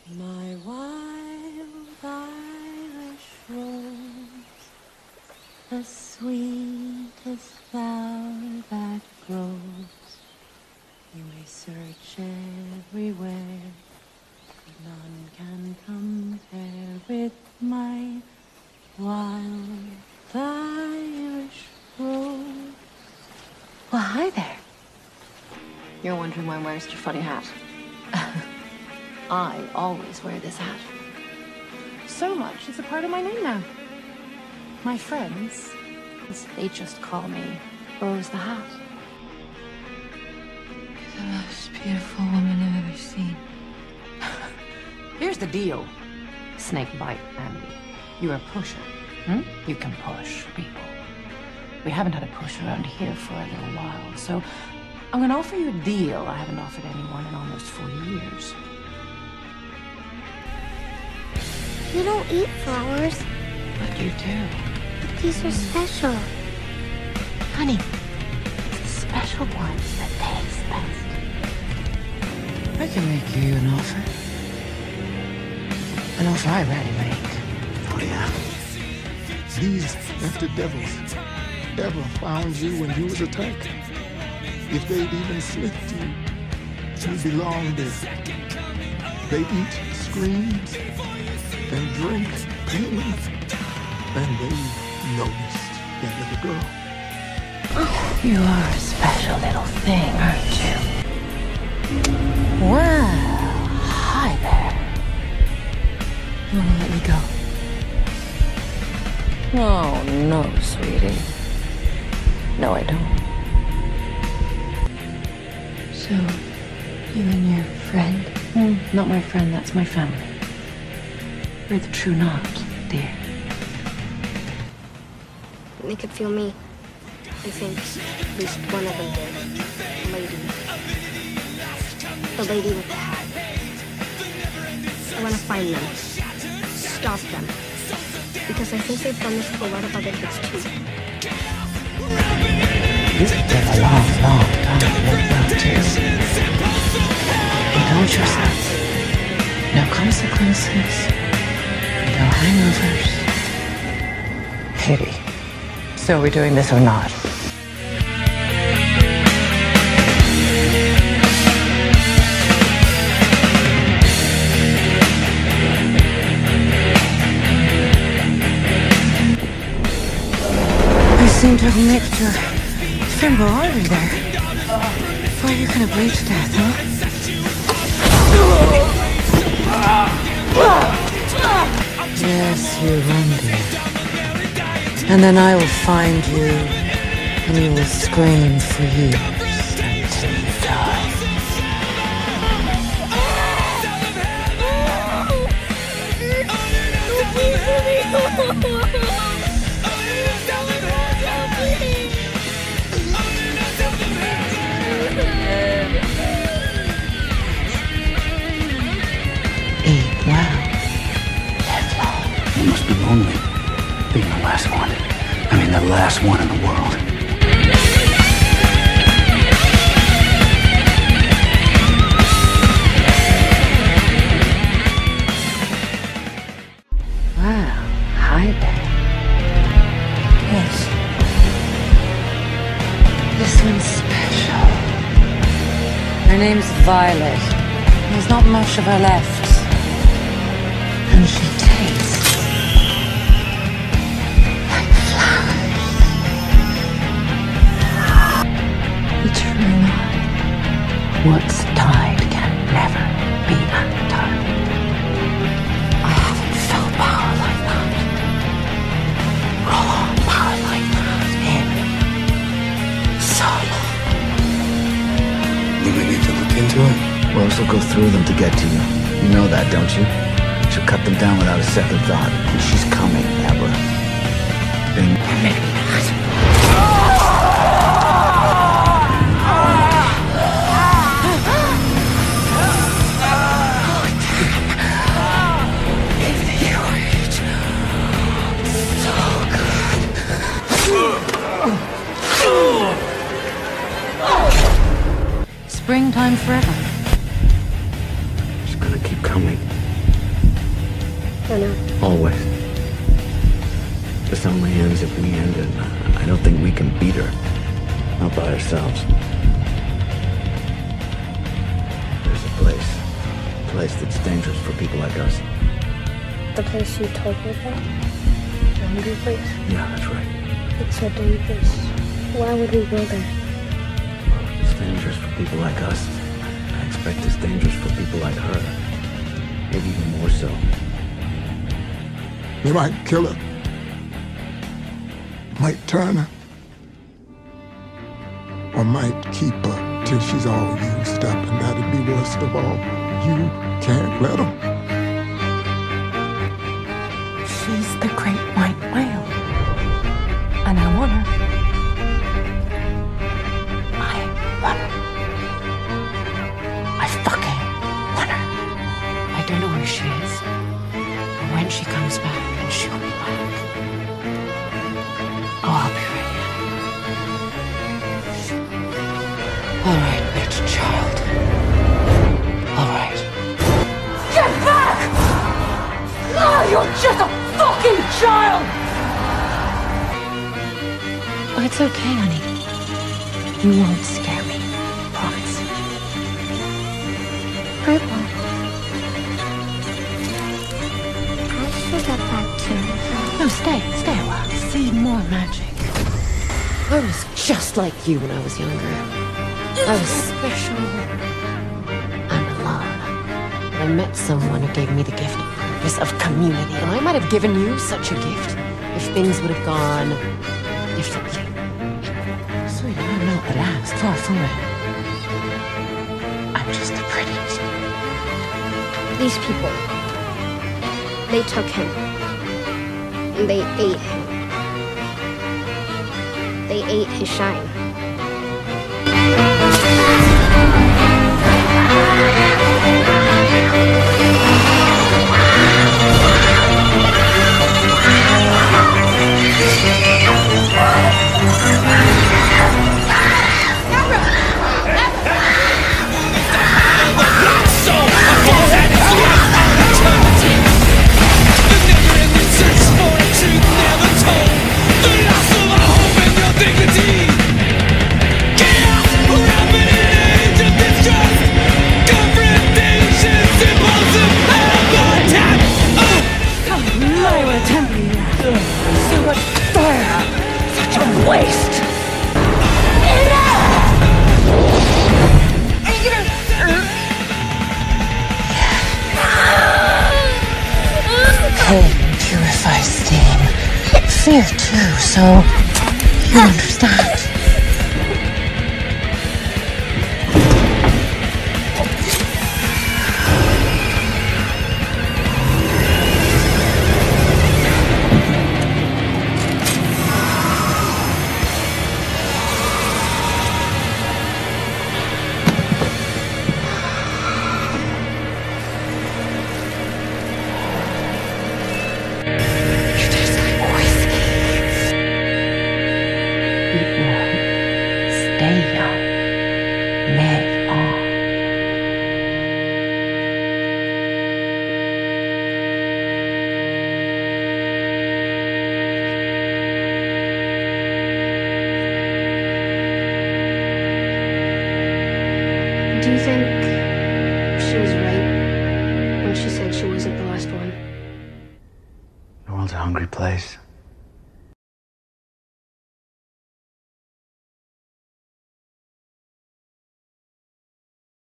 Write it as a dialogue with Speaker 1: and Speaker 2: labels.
Speaker 1: My wild Irish rose, the sweetest flower that grows. You may search everywhere, but none can compare with my wild Irish rose.
Speaker 2: Well, hi there. You're wondering why I'm wearing such a funny hat. I always wear this hat. So much, it's a part of my name now. My friends, they just call me Rose the Hat.
Speaker 1: You're the most beautiful woman I've ever seen.
Speaker 2: Here's the deal. Snake bite, Andy. You're a pusher. You can push people. We haven't had a push around here for a little while, so I'm gonna offer you a deal I haven't offered anyone in almost 4 years.
Speaker 3: You don't eat flowers.
Speaker 2: But you do.
Speaker 3: But these are special.
Speaker 2: Honey, it's the special ones that taste best.
Speaker 1: I can make you an offer. An offer I rarely make.
Speaker 4: Oh, yeah. These empty devils ever found you when you was attacked. If they'd even sniffed you, you belonged there. They eat screams and drink pain, and they noticed that little girl.
Speaker 2: You are a special little thing, aren't you? Well, hi there.
Speaker 1: You wanna let me go?
Speaker 2: Oh, no, sweetie. No, I don't.
Speaker 1: So, you and your friend?
Speaker 2: Not my friend, that's my family. We're the true knot, dear.
Speaker 3: They could feel me. I think at least one of them did. The lady with the hat. I want to find them. Stop them. Because I think they've done this to a lot of other kids too.
Speaker 2: This has been a long, long time to live up to. Indulge yourself. No consequences. No hangovers. Pity. So are we doing this or not?
Speaker 1: I seem to have nicked your femoral artery there. Why are you gonna bleed to death, huh? Yes, you run, dear. And then I will find you, and you will scream for years until you die.
Speaker 2: Eat well. Live long.
Speaker 4: It must be lonely being the last one. I mean, the last one in the world.
Speaker 2: Wow, hi there.
Speaker 1: Yes.
Speaker 2: This one's special.
Speaker 1: Her name's Violet. There's not much of her left.
Speaker 2: And she tastes like flowers. The true knot. What's tied can never be untied. I haven't felt power like that. Raw power like that in so long.
Speaker 4: We may need to look into it.
Speaker 5: Rose will go through them to get to you. You know that, don't you? She'll cut them down without a second thought. And she's coming, Abra. Then
Speaker 1: Springtime forever.
Speaker 4: She's gonna keep coming.
Speaker 3: I know.
Speaker 5: Always. This only ends if we end it. I don't think we can beat her. Not by ourselves. There's a place that's dangerous for people like us.
Speaker 3: The place you told me about? The hungry place?
Speaker 5: Yeah, that's right.
Speaker 3: It's so dangerous. Why would we go there?
Speaker 5: It's dangerous for people like us. I expect it's dangerous for people like her. Maybe even more so.
Speaker 4: They might kill her. Might turn her. Or might keep her till she's all used up, and that'd be worst of all. You can't let them.
Speaker 2: She's the great white whale. And I want her. I want her. I fucking want her. I don't know where she is. But when she comes back, and she'll be back. Oh, I'll be ready. All right, bitch child. All right. Get back! Oh, you're just a fucking child! Oh, it's okay, honey. You won't scare me. Promise.
Speaker 3: I won't. I'll forget that too.
Speaker 2: No, stay a while. See more magic. I was just like you when I was younger. I was special and alone. But I met someone who gave me the gift of purpose, of community, and I might have given you such a gift if things would have gone differently. So you don't know the last, far from it. I'm just the prettiest.
Speaker 3: These people, they took him. And they ate him. They ate his shine.
Speaker 2: Waste! Pain purifies steam. Fear too, so you understand. Stay young. Live on.
Speaker 3: Do you think she was right when she said she wasn't the last one?
Speaker 5: The world's a hungry place.